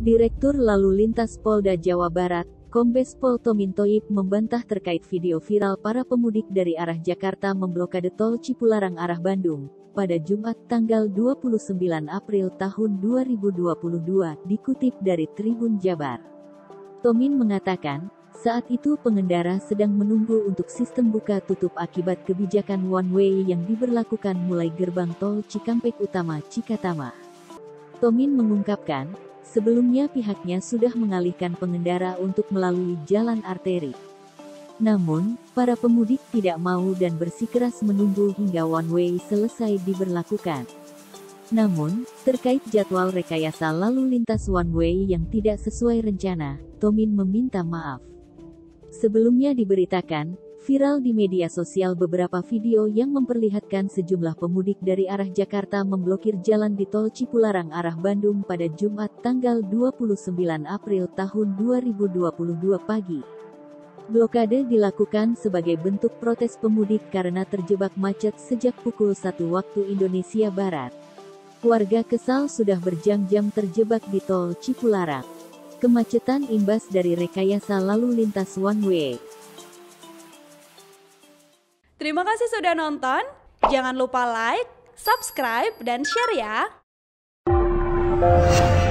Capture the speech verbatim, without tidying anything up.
Direktur Lalu Lintas Polda Jawa Barat, Kombes Pol Tomin Thoib membantah terkait video viral para pemudik dari arah Jakarta memblokade tol Cipularang arah Bandung, pada Jumat tanggal dua puluh sembilan April tahun dua ribu dua puluh dua, dikutip dari Tribun Jabar. Tomin mengatakan, saat itu pengendara sedang menunggu untuk sistem buka tutup akibat kebijakan one way yang diberlakukan mulai gerbang tol Cikampek Utama Cikatama. Tomin mengungkapkan, sebelumnya pihaknya sudah mengalihkan pengendara untuk melalui jalan arteri. Namun, para pemudik tidak mau dan bersikeras menunggu hingga one way selesai diberlakukan. Namun, terkait jadwal rekayasa lalu lintas one way yang tidak sesuai rencana, Tomin meminta maaf. Sebelumnya diberitakan, viral di media sosial beberapa video yang memperlihatkan sejumlah pemudik dari arah Jakarta memblokir jalan di tol Cipularang arah Bandung pada Jumat tanggal dua puluh sembilan April tahun dua ribu dua puluh dua pagi. Blokade dilakukan sebagai bentuk protes pemudik karena terjebak macet sejak pukul satu waktu Indonesia Barat. Warga kesal sudah berjam-jam terjebak di tol Cipularang. Kemacetan imbas dari rekayasa lalu lintas one way. Terima kasih sudah nonton. Jangan lupa like, subscribe, dan share ya.